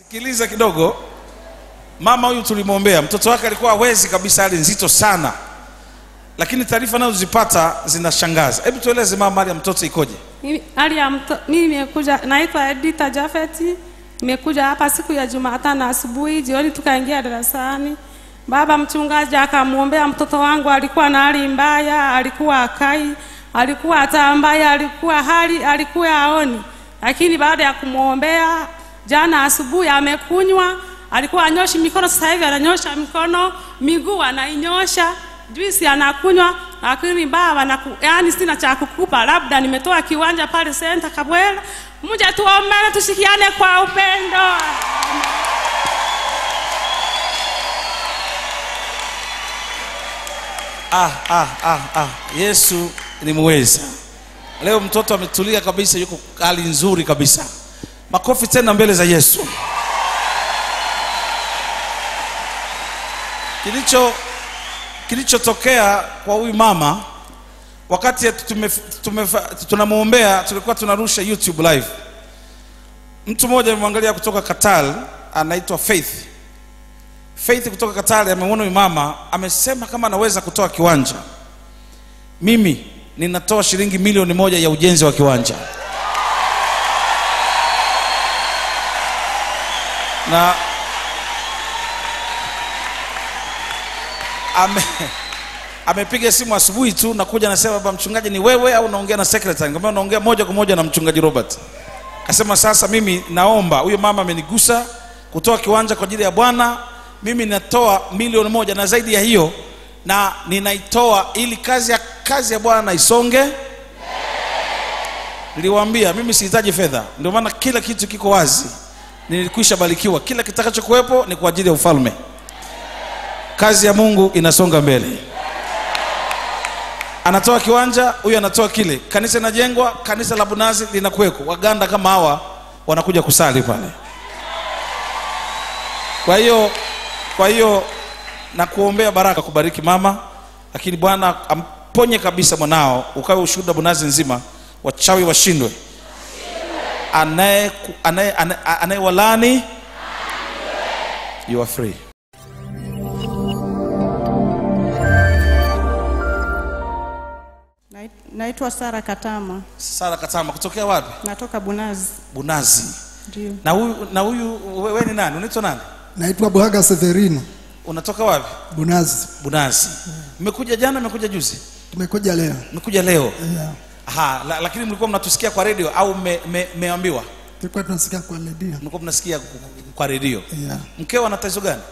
Sikiliza kidogo. Mama huyu tulimwombea, mtoto wake alikuwa hawezi kabisa, hali nzito sana. Lakini taarifa nazozipata zinashangaza. Hebu tueleze mama, hali ya mtoto ikoje? Hali ya mtoto, mimi nimekuja, naitwa Edita Jafeti. Nimekuja hapa siku ya Jumatano asubuhi, jioni tukaingia darasani. Baba mchungaji akamuombea mtoto wangu, alikuwa na hali mbaya, alikuwa akai, alikuwa atambaya, alikuwa haoni. Lakini baada ya kumuombea jana asubuhi amekunywa, alikuwa anyoshi mikono, sasa hivi ananyosha mikono, miguu anainyosha, juisi anakunywa. Lakini baba yani sina cha kukupa, labda nimetoa kiwanja pale Center Kabwela, mje tuombane tushikiane kwa upendo. Yesu ni muweza. Leo mtoto ametulia kabisa, yuko hali nzuri kabisa. Makofi tena mbele za Yesu. Kilichotokea kwa huyu mama, wakati tunamuombea, tulikuwa tunarusha YouTube live. Mtu mmoja amemwangalia kutoka Qatar, anaitwa Faith kutoka Qatar, amemuona huyu mama, amesema kama anaweza kutoa kiwanja, mimi ninatoa shilingi milioni 1 ya ujenzi wa kiwanja. Na amepiga simu asubuhi tu, nakuja anasema, baba mchungaji, ni wewe au unaongea na secretary? Nikamwambia naongea moja kwa moja na mchungaji Robert. Akasema sasa mimi naomba, huyo mama amenigusa kutoa kiwanja kwa ajili ya Bwana, mimi natoa milioni 1 na zaidi ya hiyo, na ninaitoa ili kazi ya Bwana isonge. Niliwaambia mimi sihitaji fedha, ndio maana kila kitu kiko wazi. Nilikwisha barikiwa, kila kitakachokuwepo ni kwa ajili ya ufalme. Kazi ya Mungu inasonga mbele. Anatoa kiwanja, huyu anatoa kile. Kanisa linajengwa, kanisa la Bunazi linakuweko. Waganda kama hawa wanakuja kusali pale. Kwa hiyo na kuombea baraka, kubariki mama, lakini Bwana amponye kabisa mwanao, ukawe ushuhuda Bunazi nzima, wachawi washindwe. Anayewalani, you are free. Naitwa Sara Katama. Sara Katama, kutokea wapi? Natoka Bunazi. Bunazi. Ndio. Na huyu wewe ni nani? Unaitwa nani? Naitwa Buhaga Severino. Unatoka wapi? Bunazi. Bunazi. Umekuja jana, umekuja juzi? Tumekuja leo. Umekuja leo? Yeah. Lakini mlikuwa mnatusikia kwa radio au meambiwa? Tulikuwa tunasikia kwa radio. Mlikuwa mnasikia kwa radio? Yeah. Mkeo ana tatizo gani?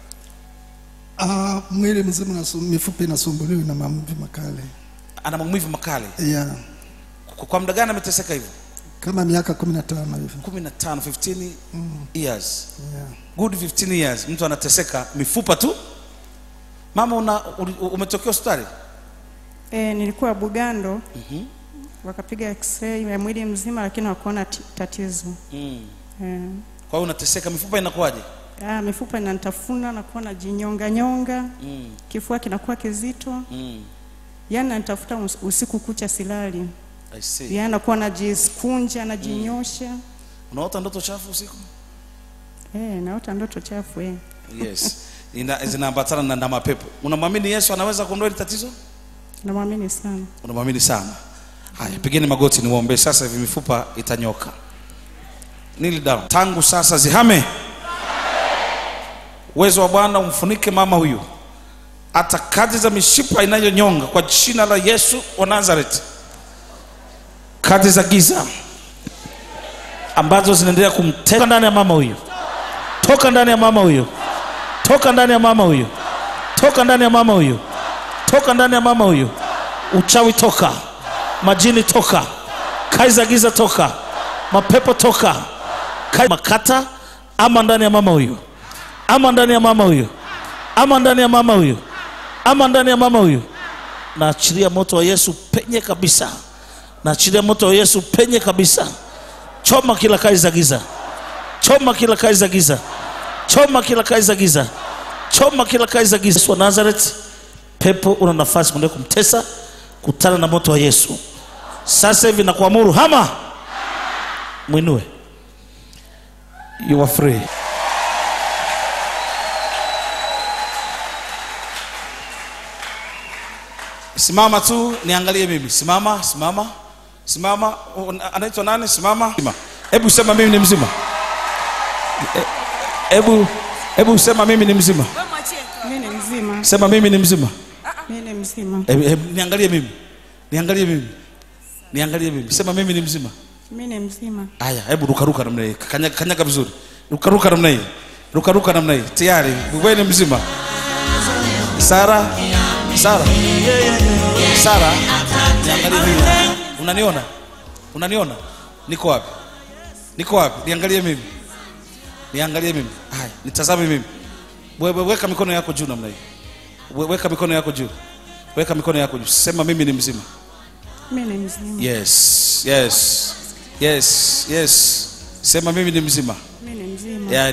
Mwili mzima na mifupa inasumbuliwa na maumivu makali. Ana maumivu makali? Yeah. Kwa muda gani ameteseka hivyo? Kama miaka 15 hivi. 15, 15 years. Yeah. Good 15 years mtu anateseka mifupa tu. Mama umetokea hospitali? Nilikuwa Bugando. Wakapiga x-ray ya mwili mzima lakini hawakuona tatizo. Kwa hiyo unateseka, mifupa inakuwaje? Mifupa inanitafuna na kuwa na jinyonga. Kifua kinakuwa kizito. Yaani nitafuta usiku kucha silali. I see. Yaani nakuwa najiskunja na jinyosha. Unaota ndoto chafu usiku? Naota ndoto chafu Yes. Zinaambatana na mapepo. Unamwamini Yesu anaweza kuondoa hili tatizo? Namwamini sana. Unamwamini sana. Haya, pigeni magoti niwaombe sasa hivi mifupa itanyoka. Kneel down. Tangu sasa zihame. Uwezo wa Bwana umfunike mama huyu. Hata kazi za mishipa inayonyonga kwa jina la Yesu wa Nazareth. Kazi za giza ambazo zinaendelea kumteka ndani ya mama huyu. Toka ndani ya mama huyu. Toka ndani ya mama huyu. Toka ndani ya mama huyu. Toka ndani ya mama huyu. Uchawi toka. Majini toka. Kazi za giza toka. Mapepo toka. Makata ama ndani ya mama huyu. Ama ndani ya mama huyu. Ama ndani ya mama huyu. Ama ndani ya mama huyu. Naachilia moto wa Yesu penye kabisa. Naachilia moto wa Yesu penye kabisa. Choma kila kazi za giza. Choma kila kazi za giza. Choma kila kazi za giza. Choma kila kazi za giza. Yesu wa Nazareth, pepo una nafasi mwende kumtesa, kutana na moto wa Yesu. Sasa hivi nakuamuru hama. Mwinue. You are free. Simama tu niangalie mimi. Simama, simama. Simama. Anaitwa nani? Simama. Hebu sema mimi ni mzima. Hebu sema mimi ni mzima. Mimi ni mzima. Sema mimi ni mzima. Mimi ni mzima. Niangalie mimi. Niangalie mimi. Niangalie mimi. Sema mimi ni mzima. Mimi ni mzima. Haya, hebu ruka namna hii. Kanyaga vizuri. Ruka namna hii. Ruka namna hii. Tayari, wewe ni mzima. Sara. Niangalie mimi. Unaniona? Niko wapi? Niangalie mimi. Haya, nitazame mimi. Weka mikono yako juu namna hii. Weka mikono yako juu. Sema mimi ni mzima. Mimi ni mzima. Yes. Sema mimi ni mzima. Mimi ni mzima. Ya,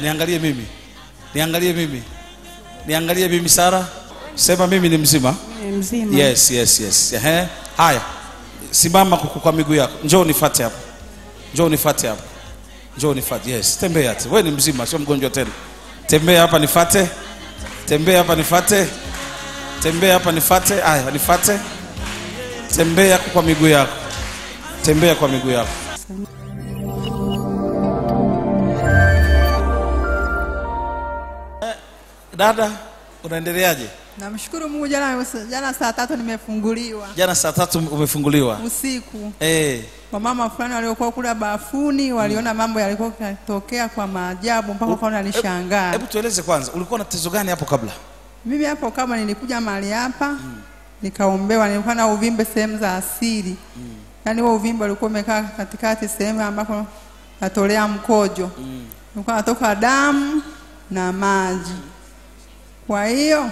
niangalie mimi Sara. Sema mimi ni mzima. Mimi ni mzima. Yes. Haya. Simama kwa miguu yako. Njoo nifuate hapo. Yes, tembea tu. Wewe ni mzima, sio mgonjwa tena. Tembea hapa nifuate. Haya, nifuate. Tembea kwa miguu yako. Dada, unaendeleaje? Namshukuru Mungu, jana saa 3 nimefunguliwa. Jana saa 3 umefunguliwa? Usiku. Kwa mama fulani waliokuwa kula bafuni waliona mambo yalikuwa yanatokea kwa maajabu mpaka kaona alishangaa. Hebu tueleze kwanza, ulikuwa na tatizo gani hapo kabla? Mimi hapo kama nilikuja mahali hapa, nikaombewa, nilikuwa na uvimbe sehemu za asili. Yaani huo uvimbe ulikuwa umekaa katikati sehemu ambapo natolea mkojo. Ulikuwa natoka damu na maji. Kwa hiyo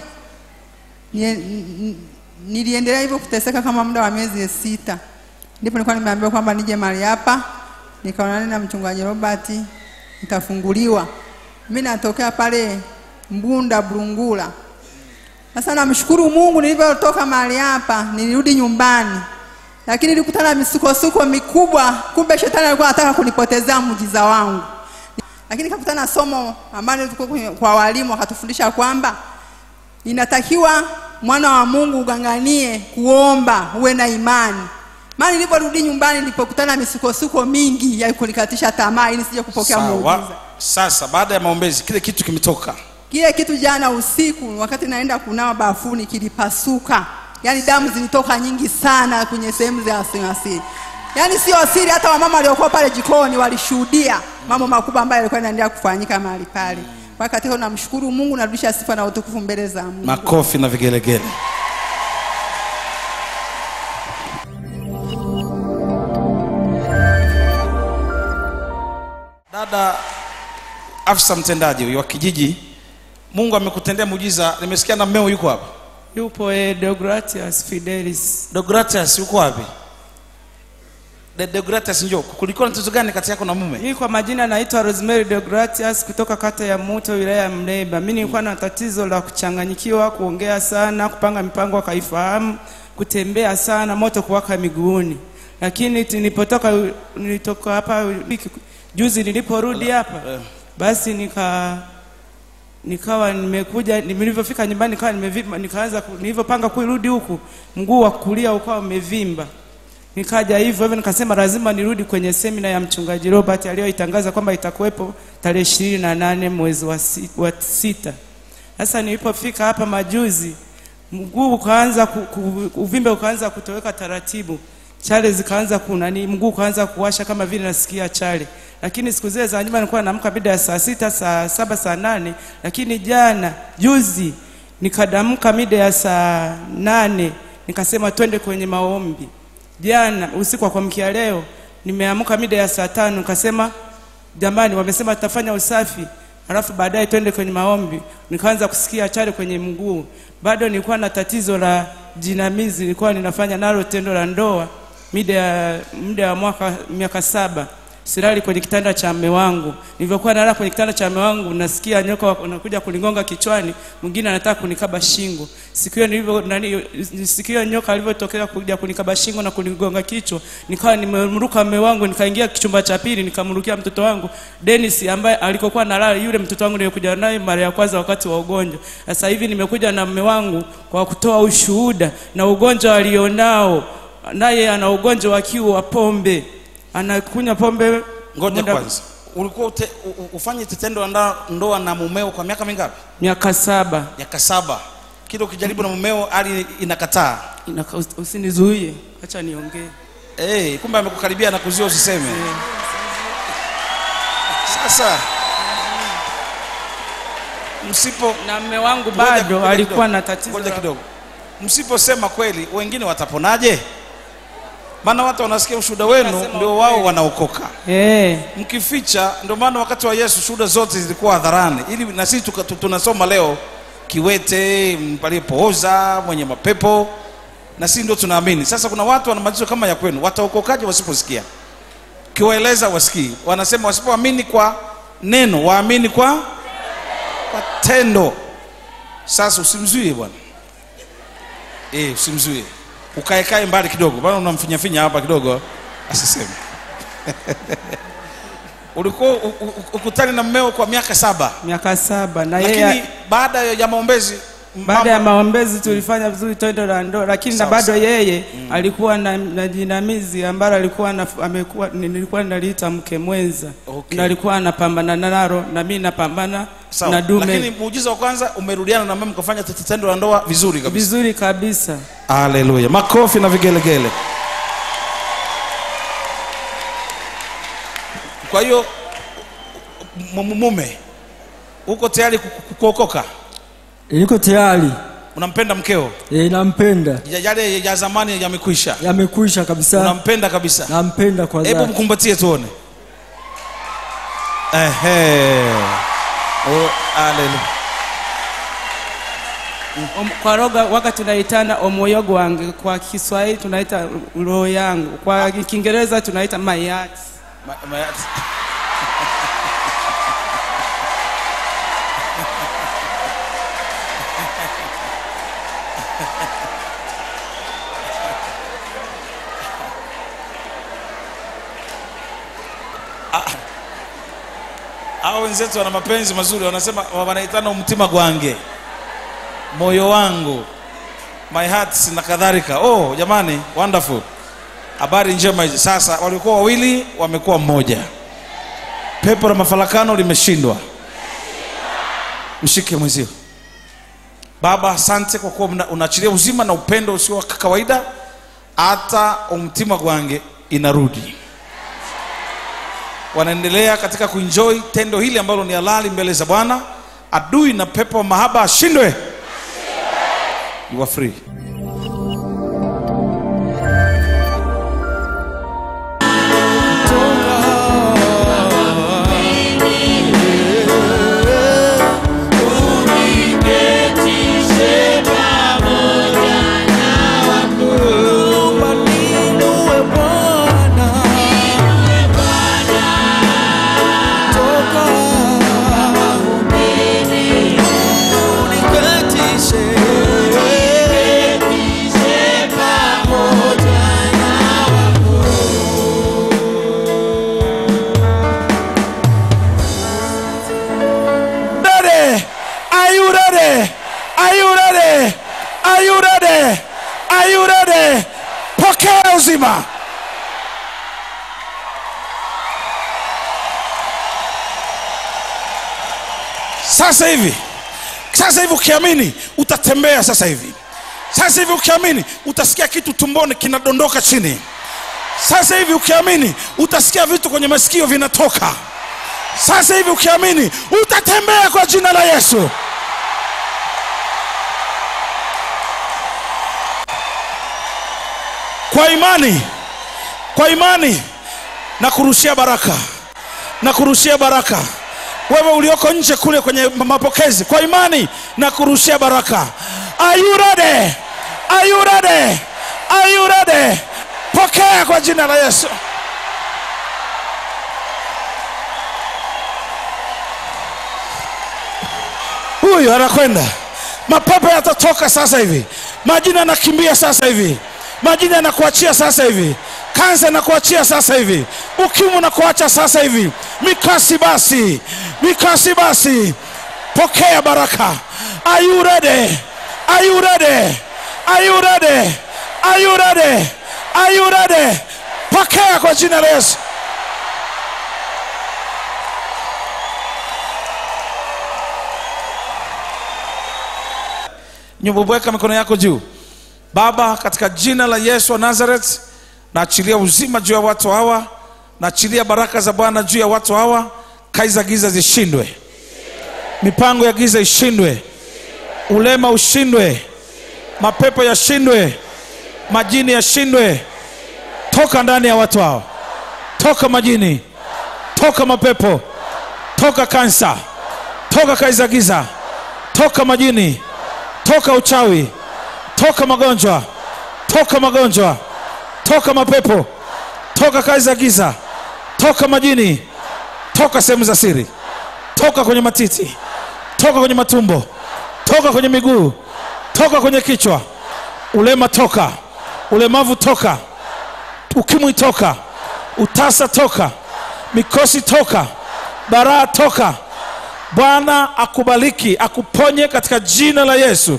niliendelea hivyo kuteseka kama muda wa miezi 6. Ndipo nilikuwa nimeambiwa kwamba nije mahali hapa, nikaonana na mchungaji Robert, nitafunguliwa. Mimi natokea pale Mbunda Brungula. Sasa namshukuru Mungu, nilipotoka mahali hapa nilirudi nyumbani. Lakini nilikutana misukosuko mikubwa, kumbe shetani alikuwa anataka kunipotezea muujiza wangu. Lakini nikakutana somo ambalo tulikuwa kwa walimu wakatufundisha kwamba inatakiwa mwana wa Mungu uganganie kuomba, uwe na imani. Maana niliporudi nyumbani nilipokutana misukosuko mingi ya kunikatisha tamaa ili sije kupokea muujiza. Sasa baada ya maombezi kile kitu kimetoka. Kile kitu jana usiku wakati naenda kunawa bafuni kilipasuka. Yaani damu zilitoka nyingi sana kwenye sehemu za asili. Yaani sio asili, hata wamama waliokuwa pale jikoni walishuhudia mambo makubwa ambayo yalikuwa yanaendelea kufanyika mahali pale. Wakati huo namshukuru Mungu, narudisha sifa na utukufu mbele za Mungu. Makofi na vigelegele. Dada afisa mtendaji huyu wa kijiji, Mungu amekutendea muujiza. Nimesikia na mmeo yuko hapa. Yupo Deogratias Fidelis. Deogratias yuko wapi? Deogratias njoo. Kulikuwa na tatizo gani kati yako na mume? Mimi kwa majina naitwa Rosemary Deogratias kutoka kata ya Muto, wilaya ya Mleba. Mimi nilikuwa na tatizo la kuchanganyikiwa, kuongea sana, kupanga mipango akaifahamu, kutembea sana, moto kuwaka miguuni. Lakini nilitoka hapa juzi niliporudi hapa, basi nikawa nimekuja, nilipofika nyumbani nikaanza nilipopanga kurudi huku, mguu wa kulia ukawa umevimba. Nikaja hivyo nikasema lazima nirudi kwenye semina ya mchungaji Robert aliyoitangaza kwamba itakuwepo tarehe 28 mwezi wa 6. Sasa nilipofika hapa majuzi, mguu ukaanza uvimbe ukaanza kutoweka taratibu. Chale zikaanza mguu ukaanza kuwasha kama vile nasikia chale. Lakini siku zile za nyuma nilikuwa naamka bida ya saa 6, saa 7, saa 8, lakini juzi nikadamka mida ya saa 8, nikasema twende kwenye maombi. Jana usiku wa kuamkia leo nimeamka mida ya saa 5, nikasema jamani wamesema tutafanya usafi, alafu baadaye twende kwenye maombi. Nikaanza kusikia chale kwenye mguu. Bado nilikuwa na tatizo la jinamizi, nilikuwa ninafanya nalo tendo la ndoa muda wa miaka 7. silali kwenye kitanda cha mume wangu. Nilivyokuwa nalala kwenye kitanda cha mume wangu, nasikia nyoka wanakuja kunigonga kichwani, mwingine anataka kunikaba shingo. Siku hiyo nyoka alivyotokea kuja kunikaba shingo na kunigonga kichwa, nikawa nimemruka mume wangu, nikaingia chumba cha pili, nikamrukia mtoto wangu Dennis ambaye alikokuwa nalala, yule mtoto wangu nilikuja naye mara ya kwanza wakati wa ugonjwa. Sasa hivi nimekuja na mume wangu kwa kutoa ushuhuda na ugonjwa alionao. Naye ana ugonjwa wa kiu wa pombe, anakunywa pombe. Ngoja kwanza, ulikuwa ufanye tendo la ndoa na mumeo kwa miaka mingapi? Miaka 7. Miaka 7. Kile ukijaribu na mumeo hali inakataa. Usinizuie, acha niongee. Kumbe amekukaribia na kuzuia usiseme. Sasa msipo na mume wangu bado alikuwa na tatizo. Ngoja kidogo. Msiposema kweli wengine wataponaje? Maana watu wanasikia ushuhuda wenu ndio wao wanaokoka. Mkificha, ndio maana wakati wa Yesu shuhuda zote zilikuwa hadharani, ili na sisi tunasoma leo kiwete, aliyepooza, mwenye mapepo, na sisi ndio tunaamini. Sasa kuna watu wana matatizo kama ya kwenu, wataokokaje wasiposikia? Kiwaeleza wasikii. Wanasema wasipoamini kwa neno, waamini kwa tendo. Sasa usimzuie bwana. Usimzuie. Ukaekae mbali kidogo. Bwana unamfinya hapa kidogo asiseme. Ulikuwa ukutani na mmeo kwa miaka 7. Miaka 7 na yeye. Lakini baada ya maombezi, tulifanya vizuri tendo la ndoa, lakini na bado yeye alikuwa na jinamizi ambalo nilikuwa naliita mke mwenza. Na alikuwa anapambana nalo na mimi napambana na dume. Lakini muujiza wa kwanza umerudiana na mimi mkafanya tendo la ndoa vizuri kabisa. Vizuri kabisa. Haleluya. Makofi na vigelegele. Kwa hiyo mume uko tayari kuokoka? Niko tayari. Unampenda mkeo? Nampenda. Yale ya zamani yamekwisha. Yamekwisha kabisa. Unampenda kabisa? Nampenda kwa dhati. Hebu mkumbatie tuone. Haleluya. Kwa roga wakati tunaitana omoyogo wangu, kwa Kiswahili tunaita roho yangu, kwa Kiingereza tunaita my heart. My heart. Hao wenzetu wana mapenzi mazuri, wanasema wanaitana umtima gwange, moyo wangu, my heart na kadhalika. Jamani, wonderful. Habari njema hizi. Sasa walikuwa wawili wamekuwa mmoja. Pepo la mafarakano limeshindwa. Mshike mwenzio. Baba, asante kwa kuwa unaachilia uzima na upendo usio wa kawaida, hata umtima gwange inarudi. Wanaendelea katika kuenjoy tendo hili ambalo ni halali mbele za Bwana. Adui na pepo wa mahaba ashindwe. You are free. Are you ready? Pokea uzima. Sasa hivi ukiamini utatembea sasa hivi. Sasa hivi ukiamini utasikia kitu tumboni kinadondoka chini. Sasa hivi ukiamini utasikia vitu kwenye masikio vinatoka. Sasa hivi ukiamini utatembea kwa jina la Yesu. Kwa imani na kurushia baraka. Wewe ulioko nje kule kwenye mapokezi, kwa imani na kurushia baraka. Are you ready? Are you ready? Are you ready? Pokea kwa jina la Yesu. huyo anakwenda. Mapepo yatatoka sasa hivi. Majini yanakimbia sasa hivi. Majini yanakuachia sasa hivi. Kansa yanakuachia sasa hivi. Ukimwi unakuacha sasa hivi. Mikasi basi. Mikasi basi. Pokea baraka. Are you ready? Are you ready? Are you ready? Are you ready? Are you ready? Pokea kwa jina la Yesu. Nyumbuweka mikono yako juu. Baba, katika jina la Yesu wa Nazareth, naachilia uzima juu ya watu hawa, naachilia baraka za Bwana juu ya watu hawa. Kazi za giza zishindwe, mipango ya giza ishindwe, ulema ushindwe, mapepo yashindwe, majini yashindwe. Toka ndani ya watu hao, toka majini, toka mapepo, toka kansa, toka kazi za giza, toka majini, toka uchawi, toka magonjwa, toka magonjwa, toka mapepo, toka kazi za giza, toka majini, toka sehemu za siri, toka kwenye matiti, toka kwenye matumbo, toka kwenye miguu, toka kwenye kichwa. Ulema toka, ulemavu toka, ukimwi toka, utasa toka, mikosi toka, baraa toka. Bwana akubariki, akuponye katika jina la Yesu.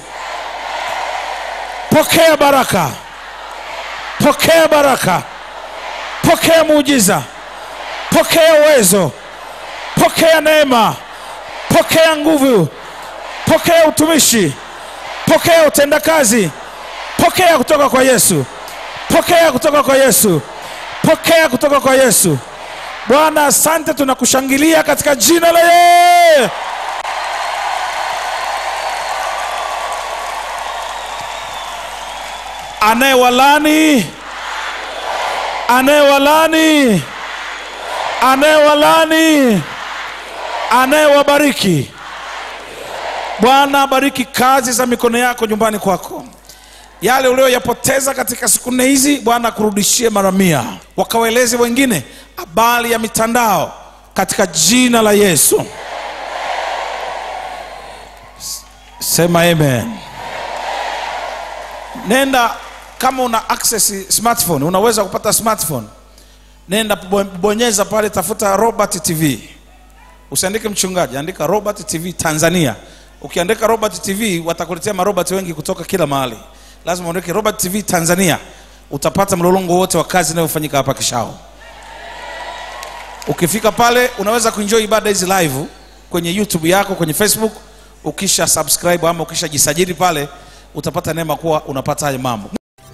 Pokea baraka, pokea baraka, pokea muujiza, pokea uwezo, pokea neema, pokea nguvu, pokea utumishi, pokea utendakazi, pokea kutoka kwa Yesu, pokea kutoka kwa Yesu, pokea kutoka kwa Yesu. Bwana asante, tunakushangilia katika jina la Yesu. Anayewalani, anayewalani, anayewalani, anayewabariki. Bwana bariki kazi za mikono yako nyumbani kwako. Yale uliyoyapoteza katika siku nne hizi, Bwana kurudishie mara 100. Wakawaeleze wengine habari ya mitandao katika jina la Yesu. Sema amen. Nenda, kama una access smartphone, unaweza kupata smartphone. Nenda bonyeza pale, tafuta Robert TV. Usiandike mchungaji, andika Robert TV Tanzania. Ukiandika Robert TV watakuletea marobot wengi kutoka kila mahali. Lazima uandike Robert TV Tanzania, utapata mlolongo wote wa kazi inayofanyika hapa Kishao. Ukifika pale unaweza kuenjoy ibada hizi live kwenye YouTube yako, kwenye Facebook. Ukisha subscribe ama ukisha jisajili pale, utapata neema kuwa unapata haya mambo.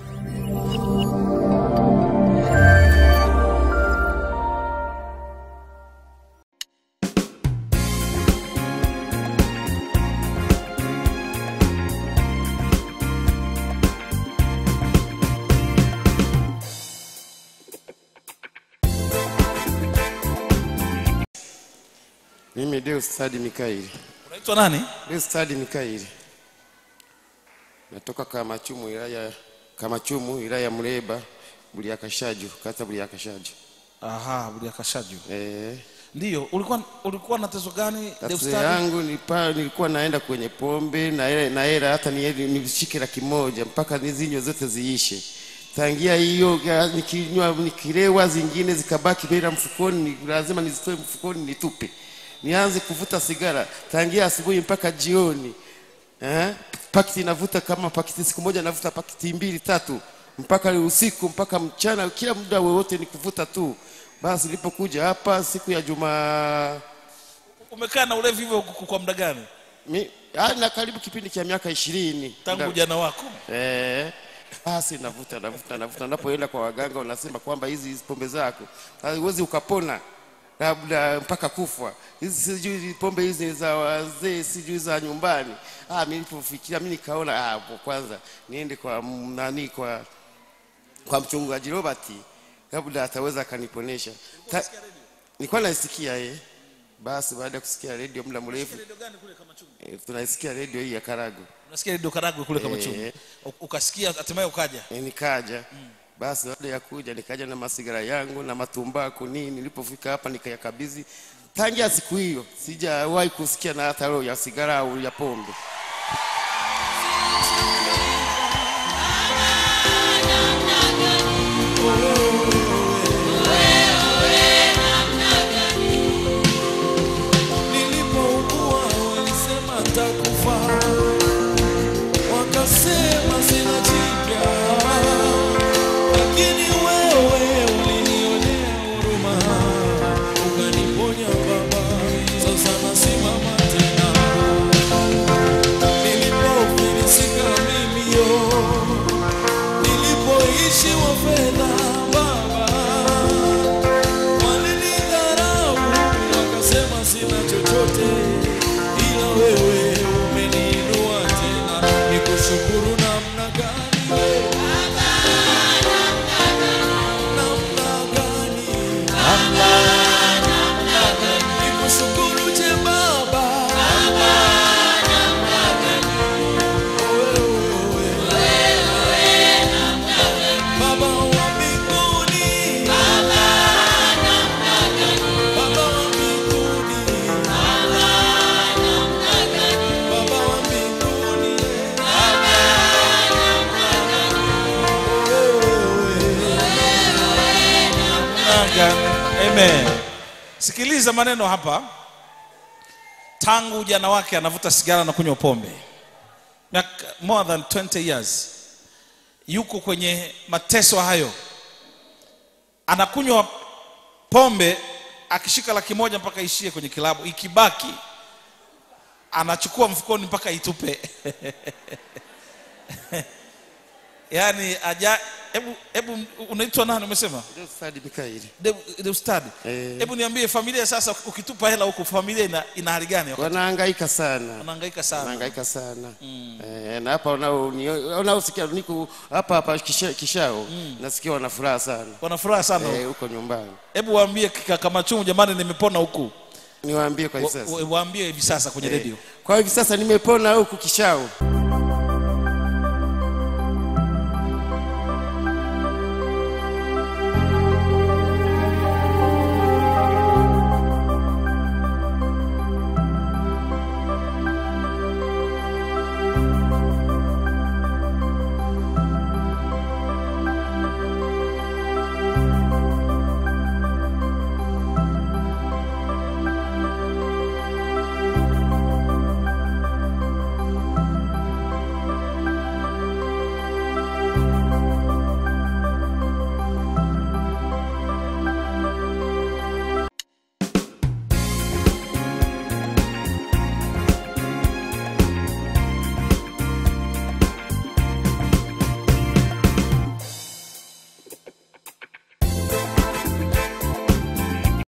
Mimi Deustadi Mikaeli. Unaitwa nani? Deustadi Mikaeli. Natoka Kamachumu, wilaya Muleba, Buliakashaju, kata Buliakashaju. Aha, Buliakashaju. Ndio, ulikuwa na tatizo gani Deustadi? Tatizo yangu nilikuwa naenda kwenye pombe na hela hata nishike 100 mpaka nizinywe zote ziishe. Tangia hiyo nikinywa nikilewa zingine zikabaki bila mfukoni, lazima nizitoe mfukoni nitupe. Nianze kuvuta sigara tangia asubuhi mpaka jioni. Pakiti navuta kama pakiti, siku moja navuta pakiti 2 3 mpaka usiku mpaka mchana, kila muda wote ni kuvuta tu. Basi nilipokuja hapa siku ya Jumaa. Umekaa na ulevi hivyo kwa muda gani? Na karibu kipindi cha miaka 20 tangu jana wako. Basi navuta. Napoenda kwa waganga wanasema kwamba hizi pombe zako huwezi ukapona, labda mpaka kufa. Hizi sijui pombe hizi za wazee, sijui za nyumbani. Mimi nilipofikiria, mimi nikaona kwanza niende kwa kwa mchungaji Robert, labda ataweza kaniponesha. Nilikuwa naisikia Basi baada ya kusikia radio muda mrefu. Radio gani kule Kamachumu? Tunaisikia radio hii ya Karago. Unasikia radio Karago kule Kamachumu. Ukasikia hatimaye ukaja? Nikaja. Basi baada ya kuja nikaja na masigara yangu na matumbaku nini. Nilipofika hapa nikayakabidhi Tangia siku hiyo sijawahi kusikia na hata roho ya sigara au ya pombe. Nilipougua walisema nitakufa, wakasema sina jipya, lakini wewe ulinionea huruma, ukaniponya Baba, sasa nasimama tena. Nilipofilisika mimi nilipoishiwa fedha Baba, walinidharau wakasema sina chochote, ila wewe umeniinua tena. Nikushukuru namna gani wewe Baba, namna gani, namna gani, nikushukuru je Baba, namna gani, wewe Baba wa mbinguni, Baba namna gani, Baba wa mbinguni, Baba namna gani, Baba wa mbinguni, Baba namna gani. Amen. Sikiliza maneno hapa. Tangu ujana wake anavuta sigara na kunywa pombe. More than 20 years. Yuko kwenye mateso hayo. Anakunywa pombe akishika 100,000 mpaka ishie kwenye kilabu. Ikibaki anachukua mfukoni mpaka itupe. Yani hebu unaitwa nani umesema? Ustadi Mikaeli. The ustadi. Hebu niambie familia sasa, ukitupa hela huko familia ina hali gani? Wanahangaika sana. Wanahangaika sana. Wanahangaika sana. Na hapa unaosikia niko hapa Kishao, nasikia wana furaha sana. Wana furaha sana huko nyumbani. Hebu waambie kama chungu, jamani nimepona huku. Niwaambie kwa hivi sasa. Waambie hivi sasa kwenye radio. Kwa hivi sasa nimepona huku Kishao.